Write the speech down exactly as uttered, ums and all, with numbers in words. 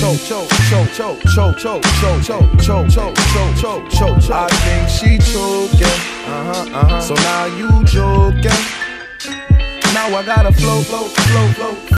choke, choke, choke, choke, choke, choke, choke, choke, choke, choke, choke, choke, choke, choke. I think she choking. Uh-huh, uh-huh. So now you joking. Now I gotta flow, flow, flow, flow.